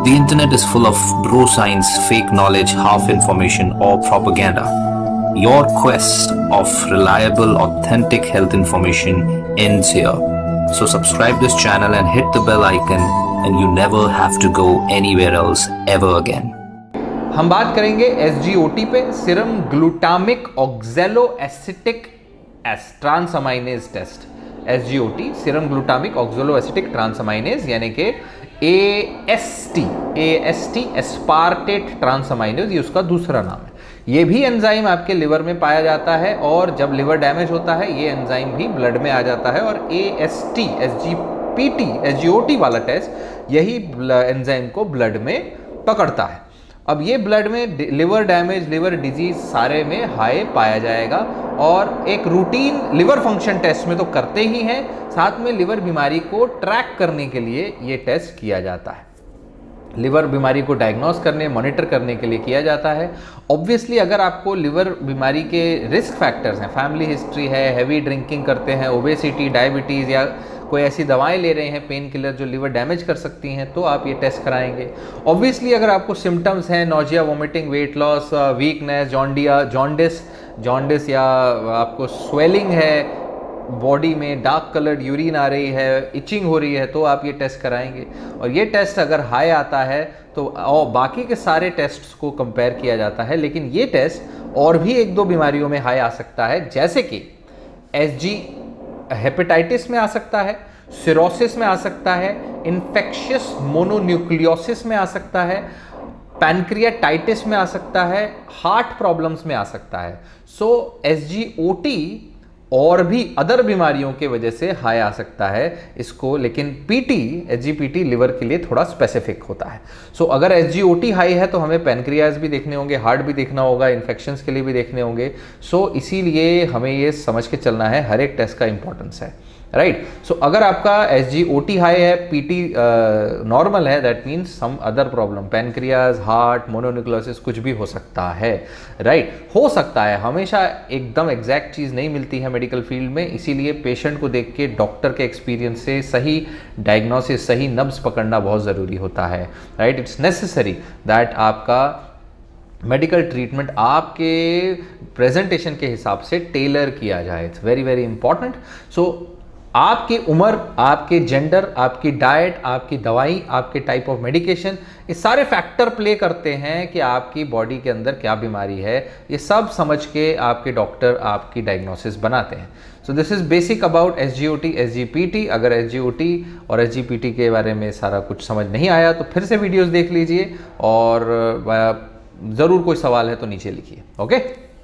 The internet is full of bro science, fake knowledge, half information, or propaganda. Your quest of reliable, authentic health information ends here. So subscribe this channel and hit the bell icon, and you never have to go anywhere else ever again. हम बात करेंगे SGOT पे, serum glutamic oxaloacetic transaminase test. SGOT serum glutamic oxaloacetic transaminase यानी कि AST aspartate ट्रांसअमाइनेज, ये उसका दूसरा नाम है। ये भी एंजाइम आपके लिवर में पाया जाता है और जब लिवर डैमेज होता है ये एंजाइम भी ब्लड में आ जाता है और AST SGOT वाला टेस्ट यही एंजाइम को ब्लड में पकड़ता है। अब ये ब्लड में लिवर डैमेज, लिवर डिजीज सारे में हाई पाया जाएगा और एक रूटीन लिवर फंक्शन टेस्ट में तो करते ही हैं, साथ में लिवर बीमारी को ट्रैक करने के लिए ये टेस्ट किया जाता है। लिवर बीमारी को डायग्नोस करने, मॉनिटर करने के लिए किया जाता है। ऑब्वियसली अगर आपको लिवर बीमारी के रिस्क फैक्टर्स हैं, फैमिली हिस्ट्री है, हैवी ड्रिंकिंग करते हैं, ओबेसिटी, डायबिटीज़ या कोई ऐसी दवाएं ले रहे हैं पेन किलर जो लिवर डैमेज कर सकती हैं, तो आप ये टेस्ट कराएंगे। ऑब्वियसली अगर आपको सिम्टम्स हैं nausea, vomiting, weight loss, weakness, jaundice या आपको स्वेलिंग है बॉडी में, डार्क कलर्ड यूरिन आ रही है, इचिंग हो रही है, तो आप ये टेस्ट कराएंगे। और ये टेस्ट अगर हाई आता है तो और बाकी के सारे टेस्ट्स को कंपेयर किया जाता है, लेकिन ये टेस्ट और भी एक दो बीमारियों में हाई आ सकता है, जैसे कि हेपेटाइटिस में आ सकता है, सिरोसिस में आ सकता है, इन्फेक्शियस मोनोन्यूक्लियोसिस में आ सकता है, पैनक्रियाटाइटिस में आ सकता है, हार्ट प्रॉब्लम्स में आ सकता है। सो SGOT और भी अदर बीमारियों के वजह से हाई आ सकता है इसको, लेकिन SGPT लिवर के लिए थोड़ा स्पेसिफिक होता है। सो अगर SGOT हाई है तो हमें पैनक्रियाज भी देखने होंगे, हार्ट भी देखना होगा, इन्फेक्शंस के लिए भी देखने होंगे। सो इसीलिए हमें ये समझ के चलना है, हर एक टेस्ट का इंपॉर्टेंस है, राइट। सो अगर आपका SGOT हाई है, PT नॉर्मल है, that means some other problem, pancreas, heart, mononucleosis कुछ भी हो सकता है, राइट। हो सकता है, हमेशा एकदम एग्जैक्ट चीज़ नहीं मिलती है मेडिकल फील्ड में, इसीलिए पेशेंट को देख के डॉक्टर के एक्सपीरियंस से सही डायग्नोसिस, सही नब्ज पकड़ना बहुत ज़रूरी होता है, राइट। इट्स नेसेसरी दैट आपका मेडिकल ट्रीटमेंट आपके प्रेजेंटेशन के हिसाब से टेलर किया जाए। It's very very important. So आपकी उम्र, आपके जेंडर, आपकी डाइट, आपकी दवाई, आपके टाइप ऑफ मेडिकेशन, ये सारे फैक्टर प्ले करते हैं कि आपकी बॉडी के अंदर क्या बीमारी है। ये सब समझ के आपके डॉक्टर आपकी डायग्नोसिस बनाते हैं। So this is basic about SGOT SGPT। अगर SGOT और SGPT के बारे में सारा कुछ समझ नहीं आया तो फिर से वीडियोज़ देख लीजिए और ज़रूर कोई सवाल है तो नीचे लिखिए। ओके।